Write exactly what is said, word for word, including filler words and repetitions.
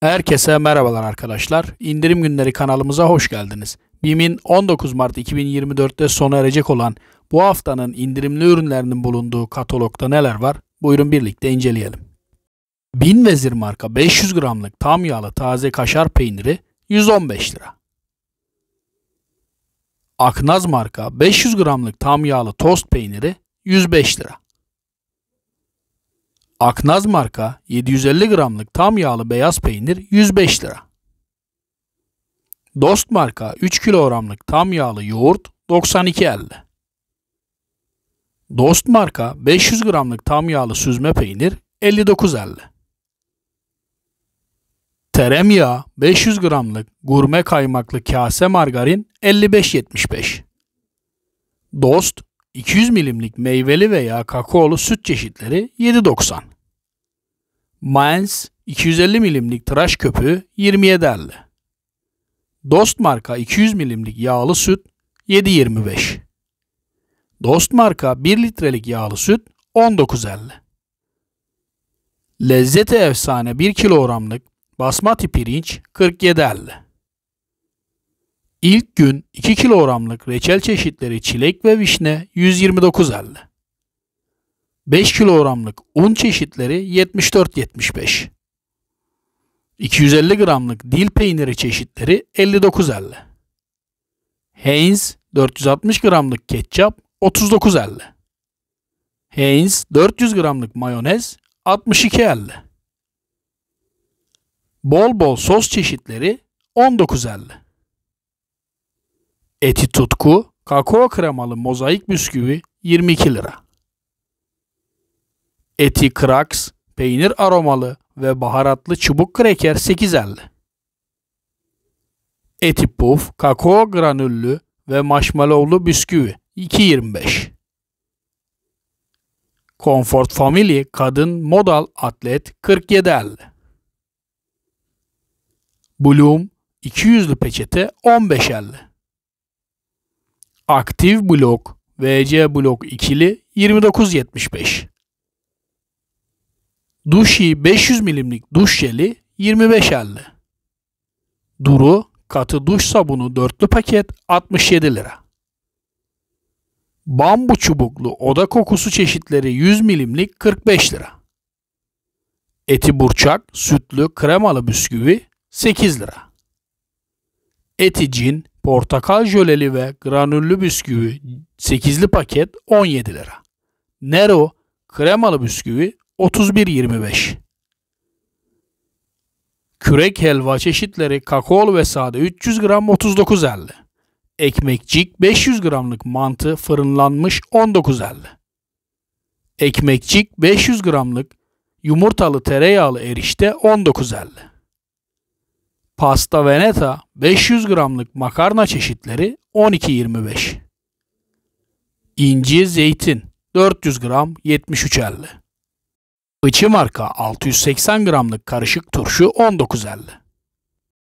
Herkese merhabalar arkadaşlar. İndirim günleri kanalımıza hoş geldiniz. BİM'in on dokuz Mart iki bin yirmi dört'te sona erecek olan bu haftanın indirimli ürünlerinin bulunduğu katalogda neler var? Buyurun birlikte inceleyelim. Bin Vezir marka beş yüz gramlık tam yağlı taze kaşar peyniri yüz on beş lira. Aknaz marka beş yüz gramlık tam yağlı tost peyniri yüz beş lira. Aknaz marka yedi yüz elli gramlık tam yağlı beyaz peynir yüz beş lira. Dost marka üç kilogramlık tam yağlı yoğurt doksan iki elli. Dost marka beş yüz gramlık tam yağlı süzme peynir elli dokuz elli. Tereyağı beş yüz gramlık gurme kaymaklı kase margarin elli beş yetmiş beş. Dost iki yüz milimlik meyveli veya kakaolu süt çeşitleri yedi doksan. Maens iki yüz elli milimlik tıraş köpüğü yirmi yedi elli. Dost marka iki yüz milimlik yağlı süt yedi yirmi beş. Dost marka bir litrelik yağlı süt on dokuz elli. Lezzeti efsane bir kilogramlık basmati pirinç kırk yedi elli. İlk gün iki kilogramlık reçel çeşitleri çilek ve vişne yüz yirmi dokuz elli. beş kilogramlık un çeşitleri yetmiş dört yetmiş beş. iki yüz elli gramlık dil peyniri çeşitleri elli dokuz elli. Heinz dört yüz altmış gramlık ketçap otuz dokuz elli. Heinz dört yüz gramlık mayonez altmış iki elli. Bol bol sos çeşitleri on dokuz elli. Eti Tutku kakao kremalı mozaik bisküvi yirmi iki lira. Eti Kraks peynir aromalı ve baharatlı çubuk kreker sekiz elli. Eti Puf kakao granüllü ve marshmallowlu bisküvi iki yirmi beş. Comfort Family kadın modal atlet kırk yedi elli. Bloom iki yüzlü peçete on beş elli. Aktif Blok V C Blok ikili yirmi dokuz yetmiş beş. Duşi beş yüz milimlik duş jeli yirmi beş elli. Duru katı duş sabunu dörtlü paket altmış yedi lira. Bambu çubuklu oda kokusu çeşitleri yüz milimlik kırk beş lira. Eti Burçak sütlü kremalı bisküvi sekiz lira. Eti Cin portakal jöleli ve granüllü bisküvi sekizli paket on yedi lira. Nero kremalı bisküvi otuz bir yirmi beş. Kürek helva çeşitleri kakaolu ve sade üç yüz gram otuz dokuz elli. Ekmekcik beş yüz gramlık mantı fırınlanmış on dokuz elli. Ekmekcik beş yüz gramlık yumurtalı tereyağlı erişte on dokuz elli. Pasta Veneta beş yüz gramlık makarna çeşitleri on iki yirmi beş. İnci zeytin dört yüz gram yetmiş üç elli. Fıçı marka altı yüz seksen gramlık karışık turşu on dokuz elli.